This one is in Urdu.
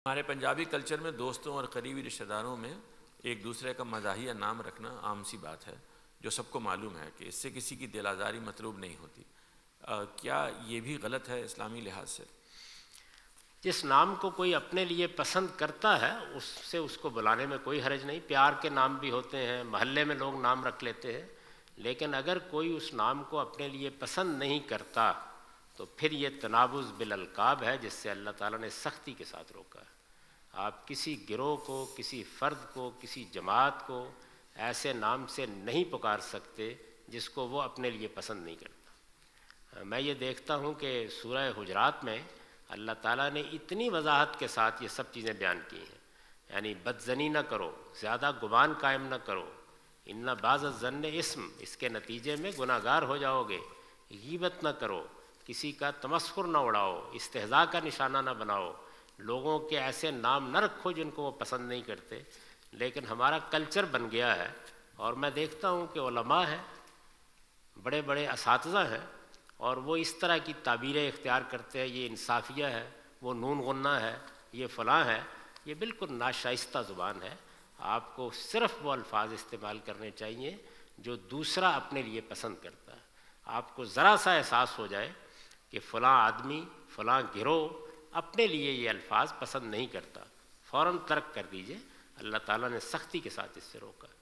ہمارے پنجابی کلچر میں دوستوں اور قریبی رشتہ داروں میں ایک دوسرے کا مزاحیہ نام رکھنا عام سی بات ہے، جو سب کو معلوم ہے کہ اس سے کسی کی دل آزاری مطلوب نہیں ہوتی۔ کیا یہ بھی غلط ہے اسلامی لحاظ سے؟ جس نام کو کوئی اپنے لیے پسند کرتا ہے اس کو بلانے میں کوئی حرج نہیں۔ پیار کے نام بھی ہوتے ہیں، محلے میں لوگ نام رکھ لیتے ہیں، لیکن اگر کوئی اس نام کو اپنے لیے پسند نہیں کرتا تو پھر یہ تنابز بالالقاب ہے، جس سے اللہ تعالیٰ نے سختی کے ساتھ روکا ہے۔ آپ کسی گروہ کو، کسی فرد کو، کسی جماعت کو ایسے نام سے نہیں پکار سکتے جس کو وہ اپنے لیے پسند نہیں کرتا۔ میں یہ دیکھتا ہوں کہ سورہ حجرات میں اللہ تعالیٰ نے اتنی وضاحت کے ساتھ یہ سب چیزیں بیان کی ہیں، یعنی بدظنی نہ کرو، زیادہ گمان قائم نہ کرو، ان بعض الظن اسم، اس کے نتیجے میں گناہ گار ہو جاؤ گے، غیبت نہ کرو، کسی کا تمسخر نہ اڑاؤ، استہزاء کا نشانہ نہ بناؤ، لوگوں کے ایسے نام نہ رکھو جن کو وہ پسند نہیں کرتے۔ لیکن ہمارا کلچر بن گیا ہے، اور میں دیکھتا ہوں کہ علماء ہیں، بڑے بڑے اساتذہ ہیں، اور وہ اس طرح کی تعبیریں اختیار کرتے ہیں، یہ انصافیہ ہے، وہ نون غنہ ہے، یہ فلاں ہے۔ یہ بالکل ناشائستہ زبان ہے۔ آپ کو صرف وہ الفاظ استعمال کرنے چاہیے جو دوسرا اپنے لیے پسند کرتا ہے۔ آپ کو ذرا سا احساس ہو جائے کہ فلاں آدمی، فلاں گروہ اپنے لیے یہ الفاظ پسند نہیں کرتا، فوراً ترک کر دیجئے۔ اللہ تعالیٰ نے سختی کے ساتھ اس سے روکا۔